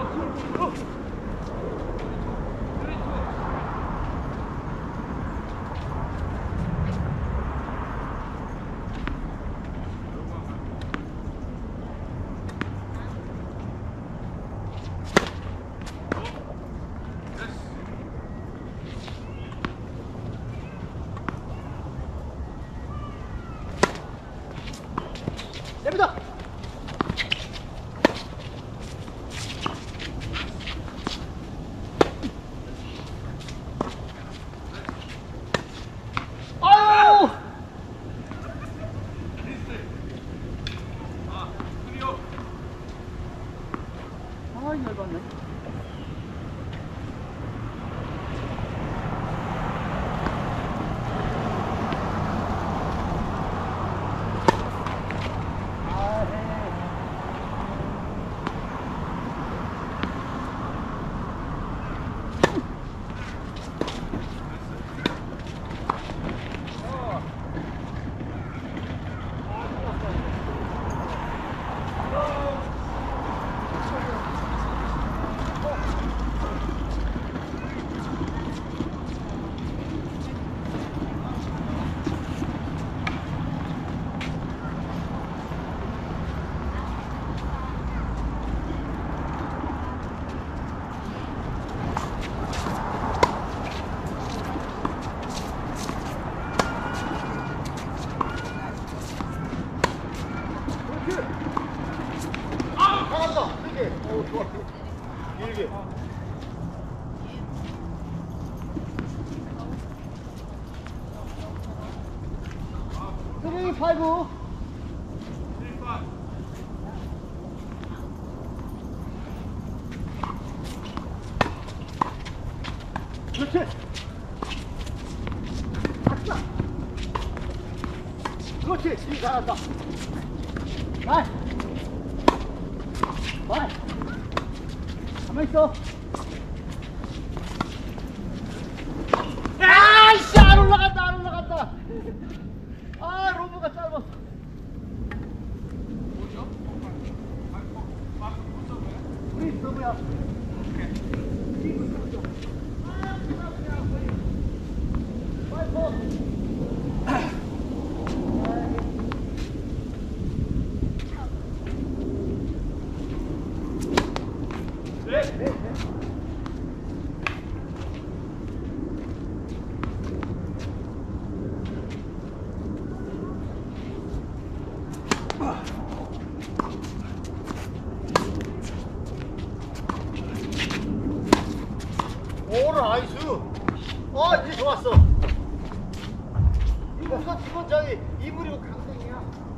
됩니다. 아유! 아, 열받네. 잘한다. 길게. 오, 좋아. 길게. 쓰리 파이브. 그렇지. 박사. 그렇지. 이 잘한다. 나이. 와! 가만히 있어. 아이씨, 안 올라간다, 안 올라간다. 아, 로브가 짧았어. 우리 서브야. 지금 저기 이불이고 강생이야.